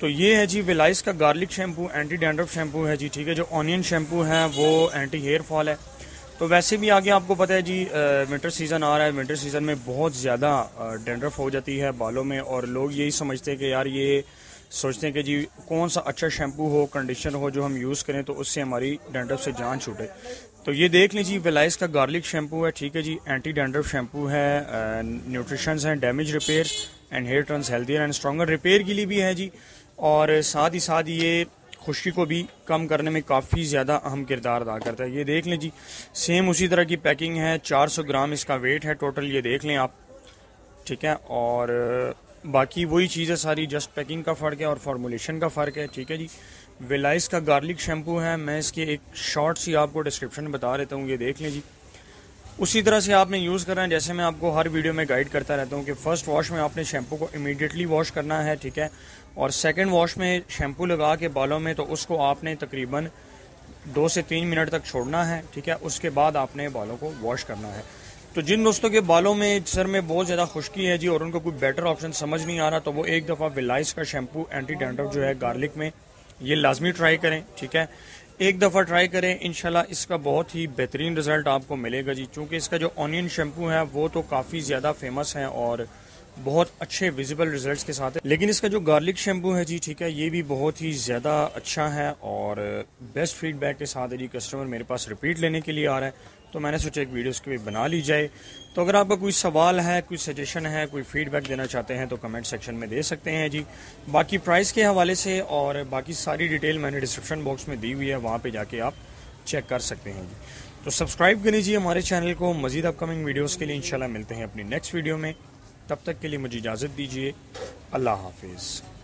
तो ये है जी विलाइस का garlic shampoo, anti dandruff shampoo है जी, ठीक है। जो ऑनियन शैम्पू है वो एंटी हेयर फॉल है। तो वैसे भी आगे आपको पता है जी विंटर सीज़न आ रहा है। विंटर सीज़न में बहुत ज़्यादा डैंड्रफ हो जाती है बालों में, और लोग यही समझते हैं कि यार ये सोचते हैं कि जी कौन सा अच्छा शैम्पू हो, कंडीशनर हो जो हम यूज़ करें तो उससे हमारी डैंड्रफ से जान छूटे। तो ये देख लीजिए विलाइस का गार्लिक शैम्पू है, ठीक है जी। एंटी डैंड्रफ शैम्पू है, न्यूट्रिशंस हैं, damage repair and hair turns healthier and stronger, repair के लिए भी है जी। और साथ ही साथ ये खुश्की को भी कम करने में काफ़ी ज़्यादा अहम किरदार अदा करता है। ये देख लें जी, सेम उसी तरह की पैकिंग है, 400 ग्राम इसका वेट है टोटल, ये देख लें आप, ठीक है। और बाकी वही चीज़ है सारी, जस्ट पैकिंग का फ़र्क है और फार्मूलेशन का फ़र्क है, ठीक है जी। विलाइस का गार्लिक शैम्पू है, मैं इसकी एक शॉर्ट सी आपको डिस्क्रिप्शन में बता देता हूँ, ये देख लें जी। उसी तरह से आपने यूज़ करना है जैसे मैं आपको हर वीडियो में गाइड करता रहता हूँ कि फ़र्स्ट वॉश में आपने शैम्पू को इमीडिएटली वॉश करना है, ठीक है। और सेकंड वॉश में शैम्पू लगा के बालों में तो उसको आपने तकरीबन 2 से 3 मिनट तक छोड़ना है, ठीक है। उसके बाद आपने बालों को वॉश करना है। तो जिन दोस्तों के बालों में सर में बहुत ज़्यादा खुश्की है जी और उनको कोई बेटर ऑप्शन समझ नहीं आ रहा, तो वो एक दफ़ा विलाइस का शैम्पू एंटी डैंड्रफ जो है गार्लिक में, ये लाजमी ट्राई करें, ठीक है। एक दफ़ा ट्राई करें, इंशाल्लाह इसका बहुत ही बेहतरीन रिजल्ट आपको मिलेगा जी। चूँकि इसका जो ऑनियन शैम्पू है वो तो काफ़ी ज़्यादा फेमस है और बहुत अच्छे विजिबल रिजल्ट्स के साथ है, लेकिन इसका जो गार्लिक शैम्पू है जी, ठीक है, ये भी बहुत ही ज़्यादा अच्छा है और बेस्ट फीडबैक के साथ है जी। कस्टमर मेरे पास रिपीट लेने के लिए आ रहा है, तो मैंने सोचा एक वीडियो उसके भी बना ली जाए। तो अगर आपका कोई सवाल है, कोई सजेशन है, कोई फीडबैक देना चाहते हैं तो कमेंट सेक्शन में दे सकते हैं जी। बाकी प्राइस के हवाले से और बाकी सारी डिटेल मैंने डिस्क्रिप्शन बॉक्स में दी हुई है, वहाँ पे जाके आप चेक कर सकते हैं जी। तो सब्सक्राइब कर लीजिए हमारे चैनल को मज़ीद अपकमिंग वीडियोज़ के लिए। इंशाल्लाह मिलते हैं अपनी नेक्स्ट वीडियो में, तब तक के लिए मुझे इजाज़त दीजिए। अल्लाह हाफिज़।